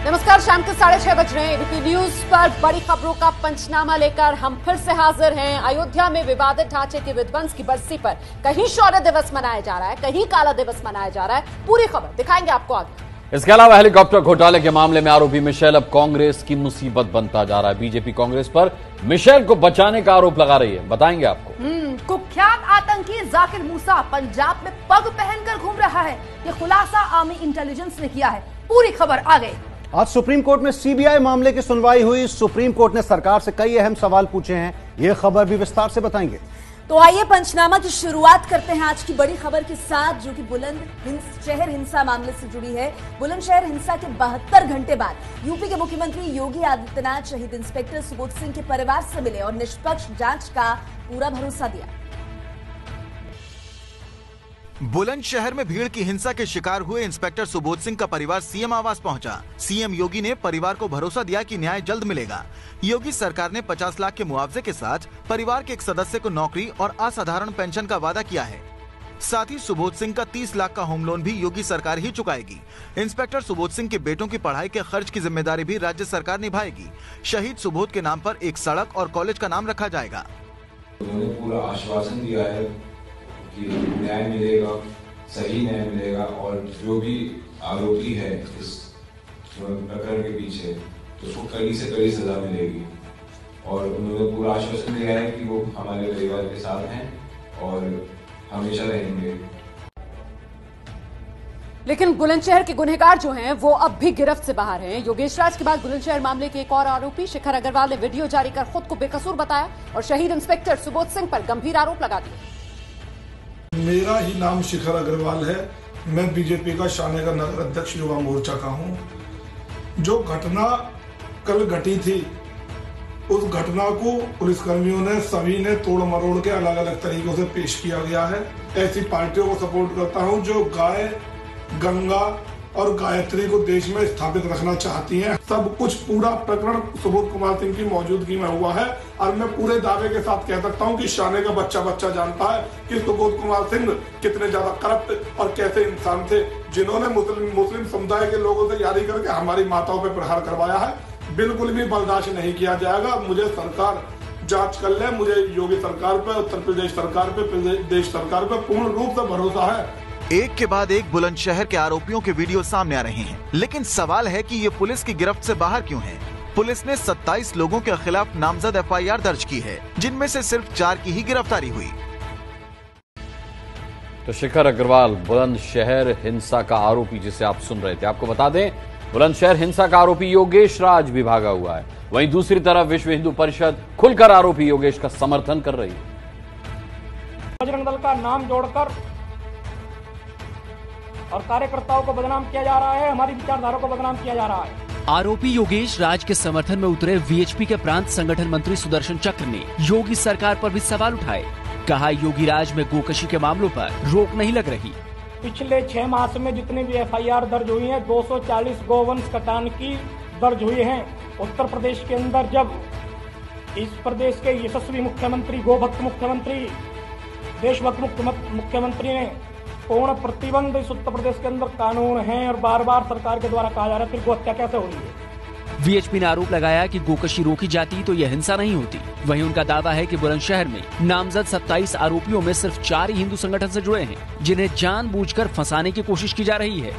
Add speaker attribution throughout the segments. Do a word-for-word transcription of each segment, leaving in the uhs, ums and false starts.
Speaker 1: नमस्कार, शाम के साढ़े छह बज रहे हैं। एबीपी न्यूज पर बड़ी खबरों का पंचनामा लेकर हम फिर से हाजिर हैं। अयोध्या में विवादित ढांचे के विध्वंस की बरसी पर कहीं शौर्य दिवस मनाया जा रहा है, कहीं काला दिवस मनाया जा रहा है। पूरी खबर दिखाएंगे आपको आगे।
Speaker 2: इसके अलावा हेलीकॉप्टर घोटाले के मामले में आरोपी मिशेल अब कांग्रेस की मुसीबत बनता जा रहा है। बीजेपी कांग्रेस पर मिशेल को बचाने का आरोप लगा रही है, बताएंगे आपको।
Speaker 3: कुख्यात आतंकी जाकिर मूसा पंजाब में पग पहनकर घूम रहा है, ये खुलासा आर्मी इंटेलिजेंस ने किया है। पूरी खबर आ गई।
Speaker 4: आज सुप्रीम कोर्ट में सीबीआई मामले की सुनवाई हुई। सुप्रीम कोर्ट ने सरकार से कई अहम सवाल पूछे हैं, ये खबर भी विस्तार से बताएंगे।
Speaker 3: तो आइए पंचनामा की शुरुआत करते हैं आज की बड़ी खबर के साथ, जो कि बुलंदशहर हिंसा मामले से जुड़ी है। बुलंदशहर हिंसा के बहत्तर घंटे बाद यूपी के मुख्यमंत्री योगी आदित्यनाथ शहीद इंस्पेक्टर सुबोध सिंह के परिवार से मिले और निष्पक्ष जांच का पूरा भरोसा दिया।
Speaker 5: बुलंदशहर में भीड़ की हिंसा के शिकार हुए इंस्पेक्टर सुबोध सिंह का परिवार सीएम आवास पहुंचा। सीएम योगी ने परिवार को भरोसा दिया कि न्याय जल्द मिलेगा। योगी सरकार ने पचास लाख के मुआवजे के साथ परिवार के एक सदस्य को नौकरी और असाधारण पेंशन का वादा किया है। साथ ही सुबोध सिंह का तीस लाख का होम लोन भी योगी सरकार ही चुकाएगी। इंस्पेक्टर सुबोध सिंह के बेटों की पढ़ाई के खर्च की जिम्मेदारी भी राज्य सरकार निभाएगी। शहीद सुबोध के नाम पर एक सड़क और कॉलेज का नाम रखा जाएगा।
Speaker 6: उन्होंने पूरा आश्वासन दिया है कि न्याय मिलेगा, सही न्याय मिलेगा और जो भी आरोपी है इस प्रकरण के पीछे तो उसको कड़ी से कड़ी सजा मिलेगी। और उन्होंने पूरा आश्वासन दिया है कि वो हमारे परिवार के साथ हैं और हमेशा रहेंगे।
Speaker 1: लेकिन बुलंदशहर के गुनहगार जो हैं वो अब भी गिरफ्त से बाहर हैं। योगेश राज के बाद बुलंदशहर मामले के एक और आरोपी शिखर अग्रवाल ने वीडियो जारी कर खुद को बेकसूर बताया और शहीद इंस्पेक्टर सुबोध सिंह पर गंभीर आरोप लगा दिए।
Speaker 7: मेरा ही नाम शिखर अग्रवाल है, मैं बीजेपी का शाने का नगर अध्यक्ष युवा मोर्चा का हूं। जो घटना कल घटी थी उस घटना को पुलिसकर्मियों ने सभी ने तोड़ मरोड़ के अलग अलग तरीकों से पेश किया गया है। ऐसी पार्टियों को सपोर्ट करता हूं जो गाय, गंगा और गायत्री को देश में स्थापित रखना चाहती हैं। सब कुछ पूरा प्रकरण सुबोध कुमार सिंह की मौजूदगी में हुआ है और मैं पूरे दावे के साथ कह सकता हूं कि शाने का बच्चा बच्चा जानता है कि सुबोध कुमार सिंह कितने ज्यादा करप्ट और कैसे इंसान थे, जिन्होंने मुस्लिम मुस्लिम समुदाय के लोगों से यारी करके हमारी माताओं पर प्रहार करवाया है। बिल्कुल भी बर्दाश्त नहीं किया जाएगा। मुझे सरकार जांच कर ले, मुझे योगी सरकार पे, उत्तर प्रदेश सरकार पे, प्रदेश सरकार पे पूर्ण रूप से भरोसा है।
Speaker 5: एक के बाद एक बुलंदशहर के आरोपियों के वीडियो सामने आ रहे हैं, लेकिन सवाल है कि ये पुलिस की गिरफ्त से बाहर क्यों है। पुलिस ने सत्ताईस लोगों के खिलाफ नामजद एफ आई आर दर्ज की है, जिनमें से सिर्फ चार की ही गिरफ्तारी हुई।
Speaker 2: तो शिखर अग्रवाल बुलंदशहर हिंसा का आरोपी जिसे आप सुन रहे थे, आपको बता दें बुलंदशहर हिंसा का आरोपी योगेश राज भी भागा हुआ है। वहीं दूसरी तरफ विश्व हिंदू परिषद खुलकर आरोपी योगेश का समर्थन कर रही है।
Speaker 8: बजरंग दल का नाम जोड़कर और कार्यकर्ताओं को बदनाम किया जा रहा है, हमारी विचारधारा को बदनाम किया जा रहा है।
Speaker 9: आरोपी योगेश राज के समर्थन में उतरे वीएचपी के प्रांत संगठन मंत्री सुदर्शन चक्र ने योगी सरकार पर भी सवाल उठाए। कहा योगी राज में गोकशी के मामलों पर रोक नहीं लग रही।
Speaker 8: पिछले छह मास में जितने भी एफ आई आर दर्ज हुई है, दो सौ चालीस गोवंश कटान की दर्ज हुई है। उत्तर प्रदेश के अंदर जब इस प्रदेश के यशस्वी मुख्यमंत्री, गोभक्त मुख्यमंत्री, देशभक्त मुख्यमंत्री ने पूर्ण प्रतिबंध इस उत्तर प्रदेश के अंदर कानून है और बार बार सरकार के द्वारा कहा जा रहा है, फिर गोहत्या कैसे हो रही है।
Speaker 9: वीएचपी ने आरोप लगाया कि गोकशी रोकी जाती तो यह हिंसा नहीं होती। वहीं उनका दावा है कि बुलंदशहर में नामजद सत्ताईस आरोपियों में सिर्फ चार ही हिंदू संगठन से जुड़े हैं, जिन्हें जानबूझकर फंसाने की कोशिश की जा रही है।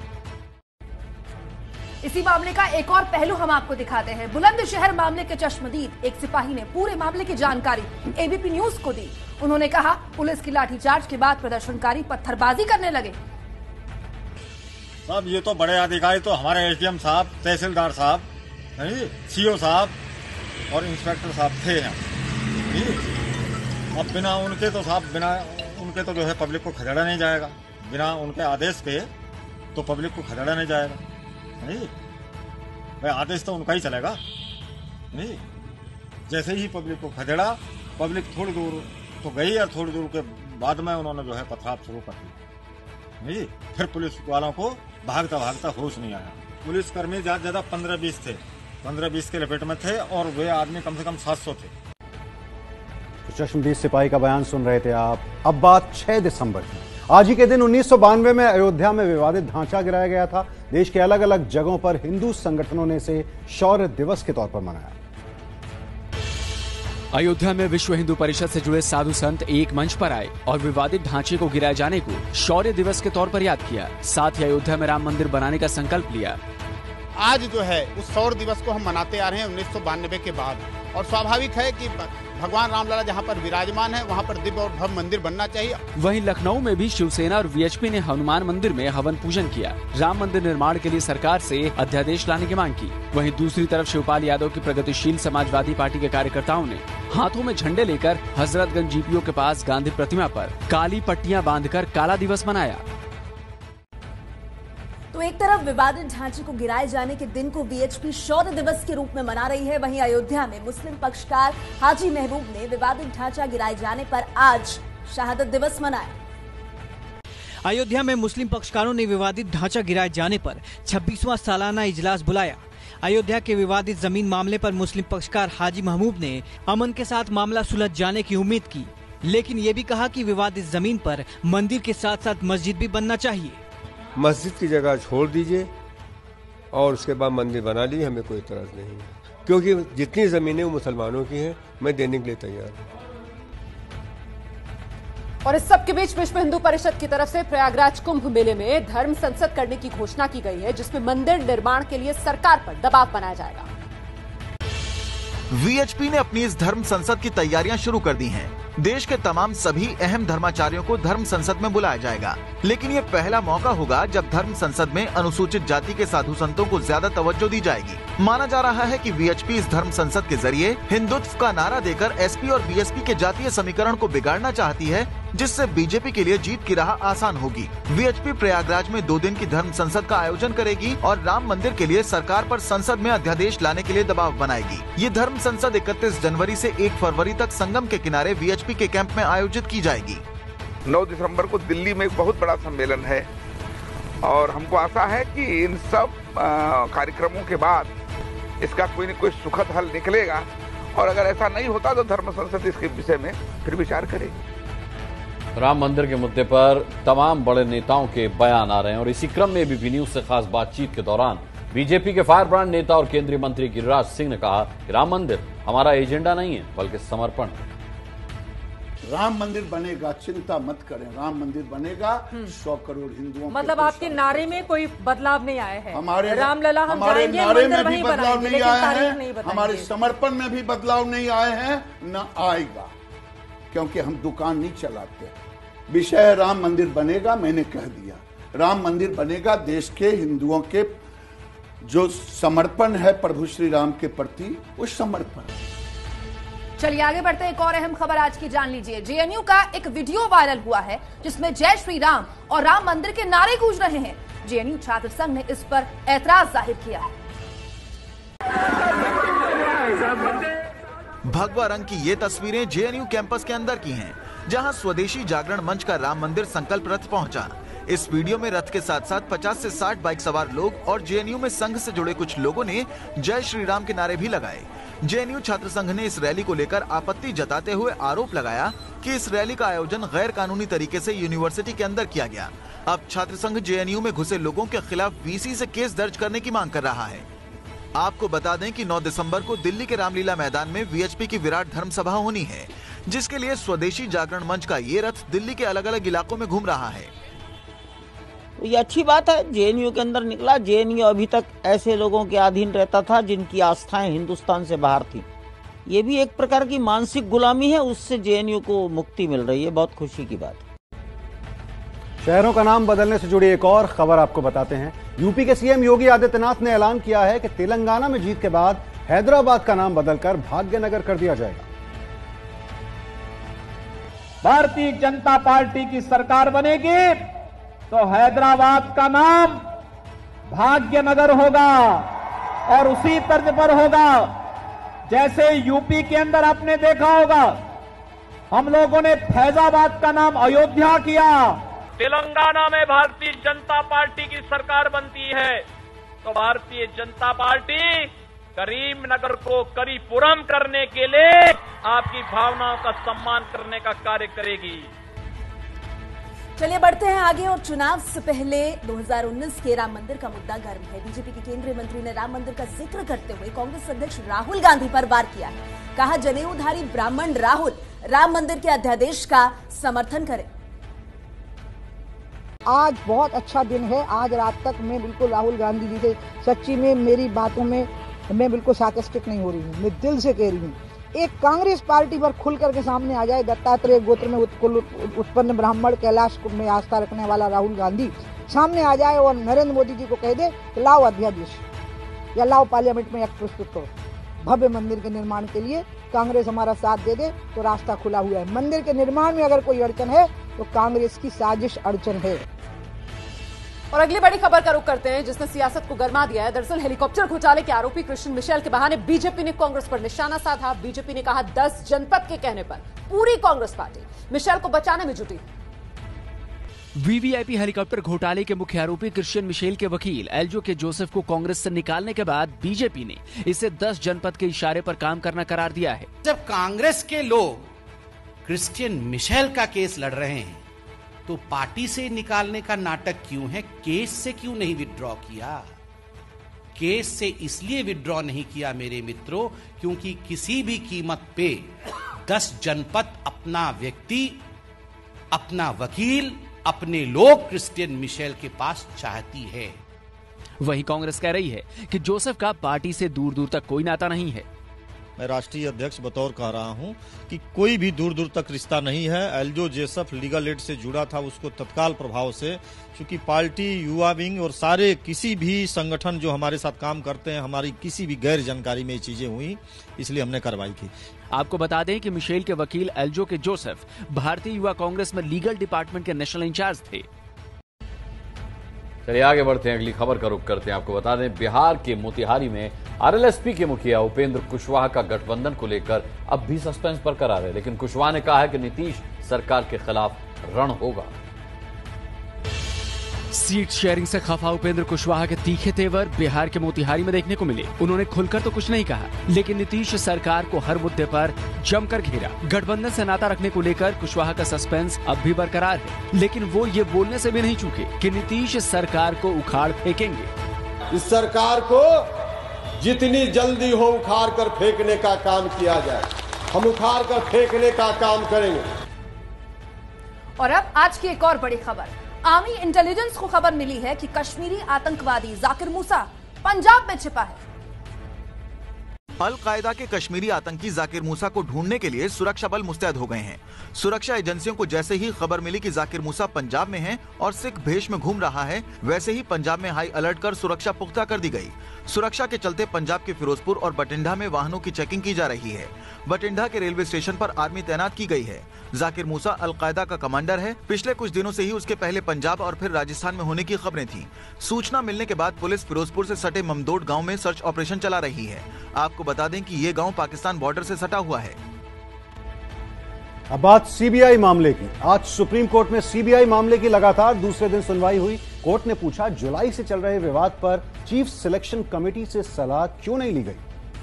Speaker 3: इसी मामले का एक और पहलू हम आपको दिखाते हैं। बुलंदशहर मामले के चश्मदीद एक सिपाही ने पूरे मामले की जानकारी एबीपी न्यूज को दी। उन्होंने कहा पुलिस की लाठीचार्ज के बाद प्रदर्शनकारी पत्थरबाजी करने लगे।
Speaker 10: साहब ये तो बड़े अधिकारी तो हमारे एसडीएम साहब, तहसीलदार साहब, सीओ साहब और इंस्पेक्टर साहब थे यहाँ। अब बिना उनके तो साहब बिना उनके तो जो है पब्लिक को खदेड़ा नहीं जाएगा। बिना उनके आदेश के तो पब्लिक को खदेड़ा नहीं जाएगा। नहीं भाई, आदेश तो उनका ही चलेगा। नहीं जैसे ही पब्लिक को खदेड़ा, पब्लिक थोड़ी दूर तो गई और थोड़ी दूर के बाद में उन्होंने जो है पथराव शुरू कर दी। नहीं फिर पुलिस वालों को भागता भागता होश नहीं आया। पुलिसकर्मी ज्यादा ज्यादा पंद्रह बीस थे, पंद्रह बीस के लपेट में थे और वे आदमी कम से कम सात सौ थे।
Speaker 4: तो चश्मदीद सिपाही का बयान सुन रहे थे आप। अब बात छह दिसंबर की। आज ही के दिन उन्नीस सौ बानवे में अयोध्या में विवादित ढांचा गिराया गया था। देश के अलग अलग जगहों पर हिंदू संगठनों ने इसे शौर्य दिवस के तौर पर मनाया।
Speaker 9: अयोध्या में विश्व हिंदू परिषद से जुड़े साधु संत एक मंच पर आए और विवादित ढांचे को गिराए जाने को शौर्य दिवस के तौर पर याद किया। साथ ही अयोध्या में राम मंदिर बनाने का संकल्प लिया।
Speaker 11: आज जो है उस शौर्य दिवस को हम मनाते आ रहे हैं उन्नीस सौ बानवे के बाद, और स्वाभाविक है कि भगवान रामलला जहां पर विराजमान है वहां पर दिव्य और भव्य मंदिर बनना चाहिए।
Speaker 9: वहीं लखनऊ में भी शिवसेना और वीएचपी ने हनुमान मंदिर में हवन पूजन किया। राम मंदिर निर्माण के लिए सरकार से अध्यादेश लाने की मांग की। वहीं दूसरी तरफ शिवपाल यादव की प्रगतिशील समाजवादी पार्टी के कार्यकर्ताओं ने हाथों में झंडे लेकर हजरतगंज जीपीओ के पास गांधी प्रतिमा पर काली पट्टियां बांधकर काला दिवस मनाया।
Speaker 3: तो एक तरफ विवादित ढांचे को गिराए जाने के दिन को वीएचपी शौर्य दिवस के रूप में मना रही है, वहीं अयोध्या में मुस्लिम पक्षकार हाजी महबूब ने विवादित ढांचा गिराए जाने पर आज शहादत दिवस मनाया।
Speaker 12: अयोध्या में मुस्लिम पक्षकारों ने विवादित ढांचा गिराए जाने पर छब्बीसवां सालाना इजलास बुलाया। अयोध्या के विवादित जमीन मामले पर मुस्लिम पक्षकार हाजी महबूब ने अमन के साथ मामला सुलझ जाने की उम्मीद की, लेकिन ये भी कहा कि विवादित जमीन पर मंदिर के साथ साथ मस्जिद भी बनना चाहिए।
Speaker 13: मस्जिद की जगह छोड़ दीजिए और उसके बाद मंदिर बना लीजिए, हमें कोई इतराज नहीं है, क्योंकि जितनी जमीनें वो मुसलमानों की हैं मैं देने के लिए तैयार हूँ।
Speaker 1: और इस सब के बीच विश्व हिंदू परिषद की तरफ से प्रयागराज कुंभ मेले में धर्म संसद करने की घोषणा की गई है, जिसमें मंदिर निर्माण के लिए सरकार पर दबाव बनाया जाएगा।
Speaker 5: वीएचपी ने अपनी इस धर्म संसद की तैयारियां शुरू कर दी हैं। देश के तमाम सभी अहम धर्माचार्यों को धर्म संसद में बुलाया जाएगा, लेकिन ये पहला मौका होगा जब धर्म संसद में अनुसूचित जाति के साधु संतों को ज्यादा तवज्जो दी जाएगी। माना जा रहा है कि वीएचपी इस धर्म संसद के जरिए हिंदुत्व का नारा देकर एसपी और बीएसपी के जातीय समीकरण को बिगाड़ना चाहती है, जिससे बीजेपी के लिए जीत की राह आसान होगी। वीएचपी प्रयागराज में दो दिन की धर्म संसद का आयोजन करेगी और राम मंदिर के लिए सरकार पर संसद में अध्यादेश लाने के लिए दबाव बनाएगी। ये धर्म संसद इकतीस जनवरी से एक फरवरी तक संगम के किनारे वीएचपी के कैंप में आयोजित की जाएगी।
Speaker 14: नौ दिसंबर को दिल्ली में एक बहुत बड़ा सम्मेलन है और हमको आशा है कि इन सब कार्यक्रमों के बाद इसका कोई न कोई सुखद हल निकलेगा, और अगर ऐसा नहीं होता तो धर्म संसद इसके विषय में फिर विचार करेगी।
Speaker 2: राम मंदिर के मुद्दे पर तमाम बड़े नेताओं के बयान आ रहे हैं और इसी क्रम में एबीपी न्यूज से खास बातचीत के दौरान बीजेपी के फायर ब्रांड नेता और केंद्रीय मंत्री गिरिराज सिंह ने कहा कि राम मंदिर हमारा एजेंडा नहीं है बल्कि समर्पण है।
Speaker 15: राम मंदिर बनेगा, चिंता मत करें, राम मंदिर बनेगा। सौ करोड़ हिंदुओं
Speaker 16: मतलब आपके नारे में कोई बदलाव नहीं आया है।
Speaker 15: हमारे
Speaker 16: रामलला हम
Speaker 15: हमारे
Speaker 16: जाएंगे,
Speaker 15: नारे में
Speaker 16: भी
Speaker 15: बदलाव नहीं आया है,
Speaker 16: नहीं
Speaker 15: हमारे समर्पण में भी बदलाव नहीं आए हैं, न आएगा, क्योंकि हम दुकान नहीं चलाते। विषय राम मंदिर बनेगा, मैंने कह दिया राम मंदिर बनेगा। देश के हिंदुओं के जो समर्पण है प्रभु श्री राम के प्रति, वो समर्पण।
Speaker 3: चलिए आगे बढ़ते हैं, एक और अहम खबर आज की जान लीजिए। जेएनयू का एक वीडियो वायरल हुआ है जिसमें जय श्री राम और राम मंदिर के नारे गूंज रहे हैं। जेएनयू छात्र संघ ने इस पर ऐतराज जाहिर किया है।
Speaker 5: भगवा रंग की ये तस्वीरें जेएनयू कैंपस के अंदर की हैं, जहां स्वदेशी जागरण मंच का राम मंदिर संकल्प रथ पहुंचा। इस वीडियो में रथ के साथ साथ पचास से साठ बाइक सवार लोग और जेएनयू में संघ से जुड़े कुछ लोगों ने जय श्री राम के नारे भी लगाए। जेएनयू छात्र संघ ने इस रैली को लेकर आपत्ति जताते हुए आरोप लगाया कि इस रैली का आयोजन गैर कानूनी तरीके से यूनिवर्सिटी के अंदर किया गया। अब छात्र संघ जेएनयू में घुसे लोगों के खिलाफ वीसी से केस दर्ज करने की मांग कर रहा है। आपको बता दें कि नौ दिसंबर को दिल्ली के रामलीला मैदान में वीएचपी की विराट धर्म सभा होनी है, जिसके लिए स्वदेशी जागरण मंच का ये रथ दिल्ली के अलग अलग इलाकों में घूम रहा है।
Speaker 17: ये अच्छी बात है, जेएनयू के अंदर निकला। जेएनयू अभी तक ऐसे लोगों के अधीन रहता था जिनकी आस्थाएं हिंदुस्तान से बाहर थी। ये भी एक प्रकार की मानसिक गुलामी है, उससे जेएनयू को मुक्ति मिल रही है। बहुत खुशी की बात है।
Speaker 4: शहरों का नाम बदलने से जुड़ी एक और खबर आपको बताते हैं। यूपी के सीएम योगी आदित्यनाथ ने ऐलान किया है कि तेलंगाना में जीत के बाद हैदराबाद का नाम बदलकर भाग्यनगर कर दिया जाएगा।
Speaker 8: भारतीय जनता पार्टी की सरकार बनेगी तो हैदराबाद का नाम भाग्यनगर होगा, और उसी तर्ज पर होगा जैसे यूपी के अंदर आपने देखा होगा हम लोगों ने फैजाबाद का नाम अयोध्या किया।
Speaker 18: तेलंगाना में भारतीय जनता पार्टी की सरकार बनती है तो भारतीय जनता पार्टी करीमनगर को करीपुरम करने के लिए आपकी भावनाओं का सम्मान करने का कार्य करेगी।
Speaker 3: चलिए बढ़ते हैं आगे और चुनाव से पहले दो हज़ार उन्नीस के राम मंदिर का मुद्दा गर्म है। बीजेपी के केंद्रीय मंत्री ने राम मंदिर का जिक्र करते हुए कांग्रेस अध्यक्ष राहुल गांधी पर वार किया है। कहा जनेऊधारी ब्राह्मण राहुल राम मंदिर के अध्यादेश का समर्थन करें।
Speaker 19: आज बहुत अच्छा दिन है। आज रात तक मैं बिल्कुल राहुल गांधी जी से सच्ची में मेरी बातों में मैं बिल्कुल सार्कास्टिक नहीं हो रही हूँ, मैं दिल से कह रही हूँ। एक कांग्रेस पार्टी पर खुल करके सामने आ जाए, दत्तात्रेय गोत्र में उत्पन्न ब्राह्मण कैलाश में आस्था रखने वाला राहुल गांधी सामने आ जाए और नरेंद्र मोदी जी को कह दे लाओ अध्यादेश या लाओ पार्लियामेंट में एक्ट प्रस्तुत करो, भव्य मंदिर के निर्माण के लिए कांग्रेस हमारा साथ दे दे तो रास्ता खुला हुआ है। मंदिर के निर्माण में अगर कोई अड़चन है तो कांग्रेस की साजिश अड़चन है।
Speaker 1: और अगली बड़ी खबर का रुख करते हैं जिसने सियासत को गरमा दिया है। दरअसल हेलीकॉप्टर घोटाले के आरोपी क्रिश्चियन मिशेल के बहाने बीजेपी ने कांग्रेस पर निशाना साधा। बीजेपी ने कहा दस जनपद के कहने पर पूरी कांग्रेस पार्टी मिशेल को बचाने में जुटी।
Speaker 9: वीवीआईपी हेलीकॉप्टर घोटाले के मुख्य आरोपी क्रिश्चियन मिशेल के वकील एल्जो के जोसेफ को कांग्रेस से निकालने के बाद बीजेपी ने इसे दस जनपद के इशारे पर काम करना करार दिया है।
Speaker 20: जब कांग्रेस के लोग क्रिश्चियन मिशेल का केस लड़ रहे हैं तो पार्टी से निकालने का नाटक क्यों है? केस से क्यों नहीं विड्रॉ किया? केस से इसलिए विड्रॉ नहीं किया मेरे मित्रों क्योंकि किसी भी कीमत पे दस जनपद अपना व्यक्ति, अपना वकील, अपने लोग क्रिश्चियन मिशेल के पास चाहती है।
Speaker 9: वहीं कांग्रेस कह रही है कि जोसेफ का पार्टी से दूर दूर तक कोई नाता नहीं है।
Speaker 10: मैं राष्ट्रीय अध्यक्ष बतौर कह रहा हूं कि कोई भी दूर दूर तक रिश्ता नहीं है। एल्जो जोसेफ लीगल एड से जुड़ा था, उसको तत्काल प्रभाव से, क्योंकि पार्टी, युवा विंग और सारे किसी भी संगठन जो हमारे साथ काम करते हैं, हमारी किसी भी गैर जानकारी में ये चीजें हुई, इसलिए हमने कार्रवाई की।
Speaker 9: आपको बता दें कि मिशेल के वकील एल्जो के जोसेफ भारतीय युवा कांग्रेस में लीगल डिपार्टमेंट के नेशनल इंचार्ज थे।
Speaker 2: चलिए आगे बढ़ते हैं, अगली खबर का रुख करते हैं। आपको बता दें बिहार के मोतिहारी में आरएलएसपी के मुखिया उपेंद्र कुशवाहा का गठबंधन को लेकर अब भी सस्पेंस बरकरार है, लेकिन कुशवाहा ने कहा है कि नीतीश सरकार के खिलाफ रण होगा।
Speaker 9: सीट शेयरिंग से खफा उपेंद्र कुशवाहा के तीखे तेवर बिहार के मोतिहारी में देखने को मिले। उन्होंने खुलकर तो कुछ नहीं कहा, लेकिन नीतीश सरकार को हर मुद्दे पर जमकर घेरा। गठबंधन से नाता रखने को लेकर कुशवाहा का सस्पेंस अब भी बरकरार है, लेकिन वो ये बोलने से भी नहीं चूके कि नीतीश सरकार को उखाड़ फेंकेंगे।
Speaker 21: इस सरकार को जितनी जल्दी हो उखाड़ कर फेंकने का काम किया जाए, हम उखाड़ कर फेंकने का काम करेंगे।
Speaker 3: और अब आज की एक और बड़ी खबर। आर्मी इंटेलिजेंस को खबर मिली है कि कश्मीरी आतंकवादी जाकिर मूसा पंजाब में छिपा है।
Speaker 5: अल कायदा के कश्मीरी आतंकी जाकिर मूसा को ढूंढने के लिए सुरक्षा बल मुस्तैद हो गए हैं। सुरक्षा एजेंसियों को जैसे ही खबर मिली कि जाकिर मूसा पंजाब में है और सिख भेष में घूम रहा है, वैसे ही पंजाब में हाई अलर्ट कर सुरक्षा पुख्ता कर दी गई। सुरक्षा के चलते पंजाब के फिरोजपुर और बठिंडा में वाहनों की चेकिंग की जा रही है। बठिंडा के रेलवे स्टेशन पर आर्मी तैनात की गई है। जाकिर मूसा अल कायदा का कमांडर है। पिछले कुछ दिनों से ही उसके पहले पंजाब और फिर राजस्थान में होने की खबरें थीं। सूचना मिलने के बाद पुलिस फिरोजपुर से सटे ममदोट गांव में सर्च ऑपरेशन चला रही है। आपको बता दें कि ये गांव पाकिस्तान बॉर्डर से सटा हुआ है।
Speaker 4: अब बात सीबीआई मामले की। आज सुप्रीम कोर्ट में सीबीआई मामले की लगातार दूसरे दिन सुनवाई हुई। कोर्ट ने पूछा जुलाई से चल रहे विवाद पर चीफ सिलेक्शन कमेटी से सलाह क्यों नहीं ली गई।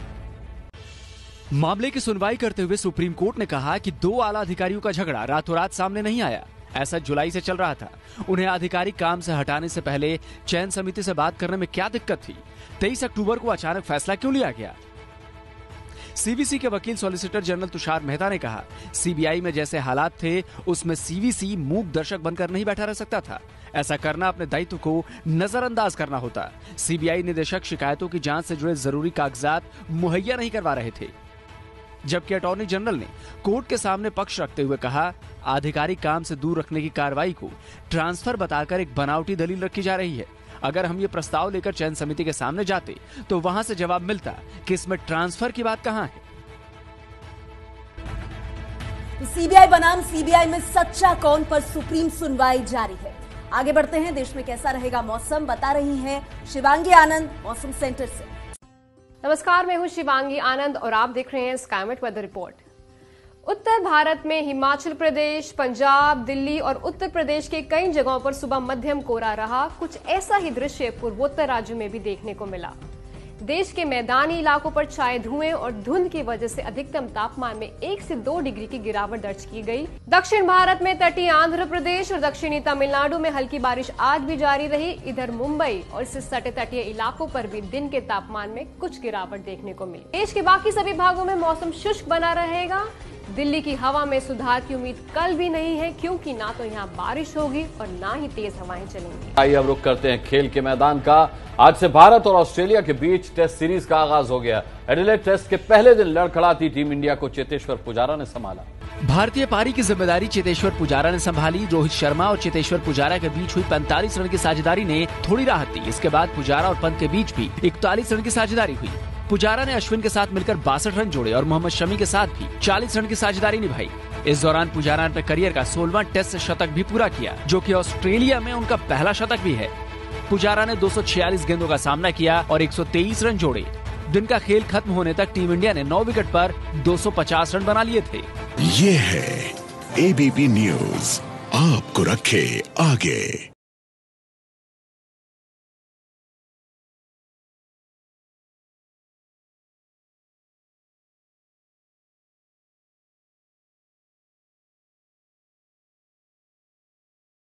Speaker 9: मामले की सुनवाई करते हुए सुप्रीम कोर्ट ने कहा कि दो आला अधिकारियों का झगड़ा रातों रात सामने नहीं आया। ऐसा जुलाई से चल रहा था। उन्हें आधिकारिक काम से हटाने से पहले चयन समिति से बात करने में क्या दिक्कत थी? तेईस अक्टूबर को अचानक फैसला क्यों लिया गया? सीवीसी के वकील सॉलिसिटर जनरल तुषार मेहता ने कहा, सीबीआई में जैसे हालात थे उसमें सीवीसी मूक दर्शक बनकर नहीं बैठा रह सकता था। ऐसा करना अपने दायित्व को नजरअंदाज करना होता। सीबीआई निदेशक शिकायतों की जांच से जुड़े जरूरी कागजात मुहैया नहीं करवा रहे थे। जबकि अटॉर्नी जनरल ने कोर्ट के सामने पक्ष रखते हुए कहा, आधिकारिक काम से दूर रखने की कार्रवाई को ट्रांसफर बताकर एक बनावटी दलील रखी जा रही है। अगर हम ये प्रस्ताव लेकर चयन समिति के सामने जाते तो वहां से जवाब मिलता कि इसमें ट्रांसफर की बात कहां है।
Speaker 3: सीबीआई बनाम सीबीआई में सच्चा कौन पर सुप्रीम सुनवाई जारी है। आगे बढ़ते हैं। देश में कैसा रहेगा मौसम, बता रही हैं शिवांगी आनंद मौसम सेंटर से।
Speaker 22: नमस्कार, मैं हूं शिवांगी आनंद और आप देख रहे हैं स्काईमेट वेदर रिपोर्ट। उत्तर भारत में हिमाचल प्रदेश, पंजाब, दिल्ली और उत्तर प्रदेश के कई जगहों पर सुबह मध्यम कोहरा रहा। कुछ ऐसा ही दृश्य पूर्वोत्तर राज्यों में भी देखने को मिला। देश के मैदानी इलाकों पर छाए धुएं और धुंध की वजह से अधिकतम तापमान में एक से दो डिग्री की गिरावट दर्ज की गई। दक्षिण भारत में तटीय आंध्र प्रदेश और दक्षिणी तमिलनाडु में हल्की बारिश आज भी जारी रही। इधर मुंबई और इससे सटे तटीय इलाकों पर भी दिन के तापमान में कुछ गिरावट देखने को मिली। देश के बाकी सभी भागों में मौसम शुष्क बना रहेगा। दिल्ली की हवा में सुधार की उम्मीद कल भी नहीं है, क्योंकि ना तो यहाँ बारिश होगी और ना ही तेज हवाएं चलेंगी।
Speaker 2: आइए अब रुख करते हैं खेल के मैदान का। आज से भारत और ऑस्ट्रेलिया के बीच टेस्ट सीरीज का आगाज हो गया। एडिलेड टेस्ट के पहले दिन लड़खड़ाती टीम इंडिया को चेतेश्वर पुजारा ने संभाला।
Speaker 9: भारतीय पारी की जिम्मेदारी चेतेश्वर पुजारा ने संभाली। रोहित शर्मा और चेतेश्वर पुजारा के बीच हुई पैंतालीस रन की साझेदारी ने थोड़ी राहत दी। इसके बाद पुजारा और पंत के बीच भी इकतालीस रन की साझेदारी हुई। पुजारा ने अश्विन के साथ मिलकर बासठ रन जोड़े और मोहम्मद शमी के साथ भी चालीस रन की साझेदारी निभाई। इस दौरान पुजारा ने अपने करियर का सोलहवां टेस्ट शतक भी पूरा किया, जो कि ऑस्ट्रेलिया में उनका पहला शतक भी है। पुजारा ने दो सौ छियालीस गेंदों का सामना किया और एक सौ तेईस रन जोड़े। दिन का खेल खत्म होने तक टीम इंडिया ने नौ विकेट पर दो सौ पचास रन बना लिए थे।
Speaker 6: ये है एबीपी न्यूज, आपको रखे आगे।